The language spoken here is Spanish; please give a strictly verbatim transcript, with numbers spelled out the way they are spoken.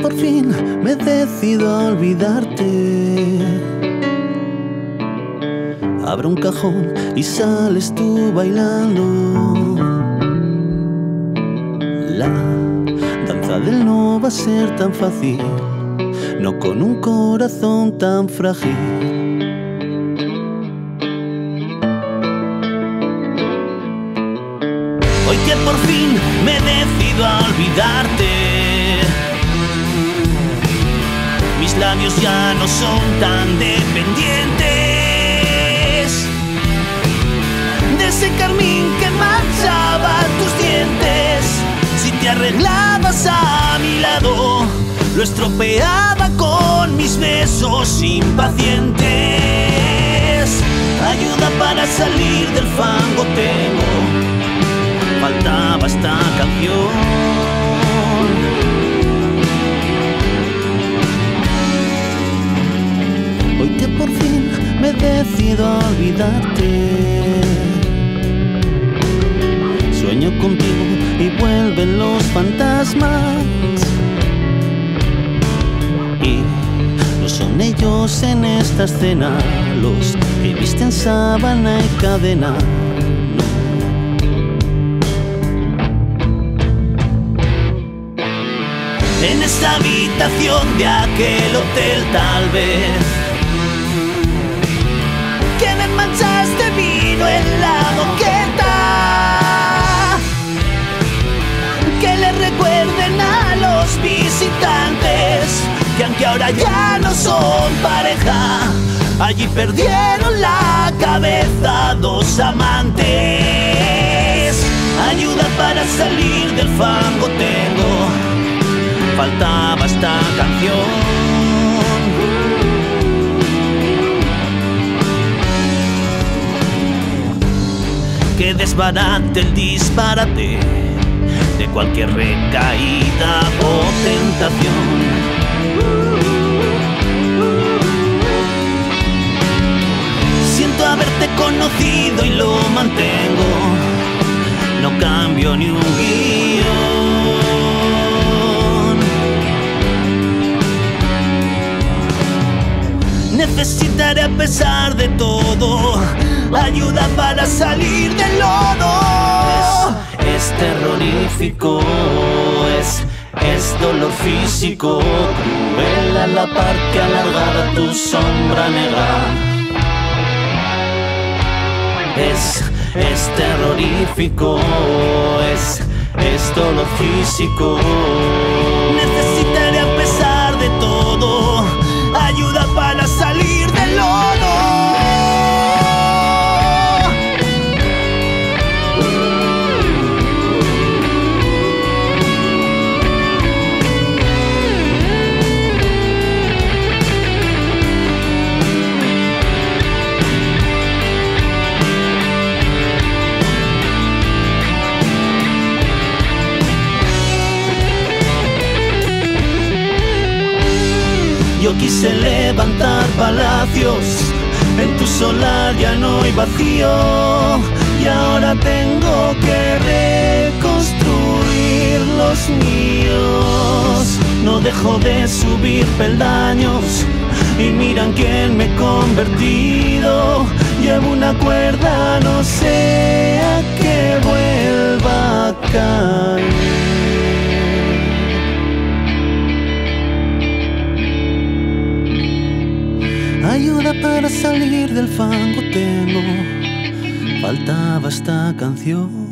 por fin me decido a olvidarte. Abro un cajón y sales tú bailando. La danza del no va a ser tan fácil, no con un corazón tan frágil. Hoy que por fin me decido a olvidarte, mis labios ya no son tan dependientes de ese carmín que manchaba tus dientes. Si te arreglabas a mi lado, lo estropeaba con mis besos impacientes. Ayuda para salir del fango tengo, faltaba esta canción. Hoy que por fin me decido a olvidarte, sueño contigo y vuelven los fantasmas. Y no son ellos en esta escena los que visten sábana y cadena. En esa habitación de aquel hotel tal vez, que me manchaste vino en la boqueta, que le recuerden a los visitantes que aunque ahora ya no son pareja, allí perdieron la cabeza dos amantes. Ayuda para salir del fango tengo, faltaba esta canción. Que desbarate el disparate de cualquier recaída o tentación. Siento haberte conocido y lo mantengo, no cambio ni un guión. Necesitaré a pesar de todo ayuda para salir del lodo. Es, es terrorífico, es, es dolor físico, cruel a la par que alargada tu sombra negra. Es, es terrorífico, es, es dolor físico. Necesitaré a pesar de todo ayuda para salir del lodo. Yo quise levantar palacios, en tu solar ya no hay vacío, y ahora tengo que reconstruir los míos. No dejo de subir peldaños y miran quién me he convertido. Llevo una cuerda, no sea que vuelva a caer. Ayuda para salir del fango tengo, faltaba esta canción.